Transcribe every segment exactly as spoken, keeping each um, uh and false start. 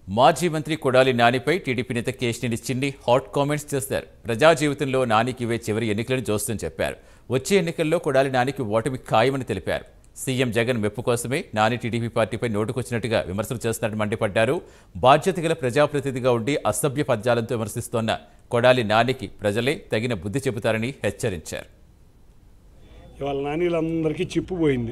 మాజీ మంత్రి కొడాలి నానిపై టీడీపీ నేత కేశినేని చిన్ని హాట్ కామెంట్స్ చేశారు. ప్రజా జీవితంలో నానికి ఇవే చివరి ఎన్నికలను చూస్తుందని చెప్పారు. వచ్చే ఎన్నికల్లో కొడాలి నానికి ఓటమి ఖాయమని తెలిపారు. సీఎం జగన్ మెప్పు కోసమే నాని టీడీపీ పార్టీపై నోటుకొచ్చినట్టుగా విమర్శలు చేస్తున్నారని మండిపడ్డారు. బాధ్యత గల ప్రజాప్రతినిధిగా ఉండి అసభ్య పద్యాలతో విమర్శిస్తోన్న కొడాలి నానికి ప్రజలే తగిన బుద్ధి చెబుతారని హెచ్చరించారు. ఇవాళ నానీలందరికీ చిప్పుపోయింది.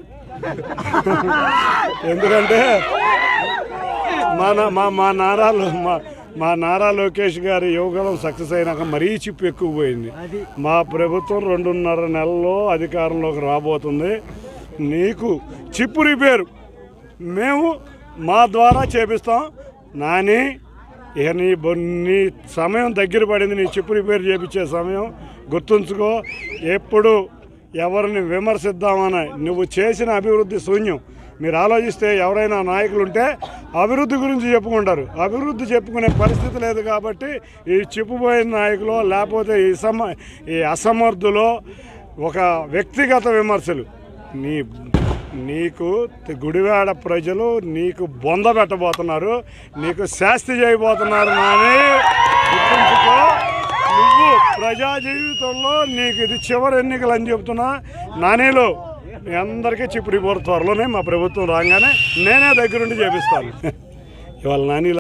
ఎందుకంటే మా మా మా నారాలు మా మా నారా లోకేష్ గారి యువగలం సక్సెస్ అయినాక మరీ చిప్పు ఎక్కువ పోయింది. మా ప్రభుత్వం రెండున్నర నెలల్లో అధికారంలోకి రాబోతుంది. నీకు చిప్పు రిపేరు మేము మా ద్వారా చేపిస్తాం. నాని ఇక నీ నీ సమయం దగ్గర పడింది. నీ చిప్పు రిపేర్ చేపించే సమయం గుర్తుంచుకో. ఎప్పుడు ఎవరిని విమర్శిద్దామని నువ్వు చేసిన అభివృద్ధి శూన్యం. మీరు ఆలోచిస్తే ఎవరైనా నాయకులు ఉంటే అభివృద్ధి గురించి చెప్పుకుంటారు. అభివృద్ధి చెప్పుకునే పరిస్థితి లేదు. కాబట్టి ఈ చిప్పుపోయిన నాయకులు లేకపోతే ఈ సమ ఈ అసమర్థులో ఒక వ్యక్తిగత విమర్శలు నీ నీకు గుడివాడ ప్రజలు నీకు బొంద పెట్టబోతున్నారు, నీకు శాస్తి చేయబోతున్నారు. నాని గుర్తుంచుకో, నువ్వు ప్రజా జీవితంలో నీకు ఇది చివరి ఎన్నికలు అని చెప్తున్నా. నానిలో మీ అందరికీ చిప్పుడు రిపోర్ట్ త్వరలోనే మా ప్రభుత్వం రాగానే నేనే దగ్గరుండి చేపిస్తాను. ఇవాళ నాని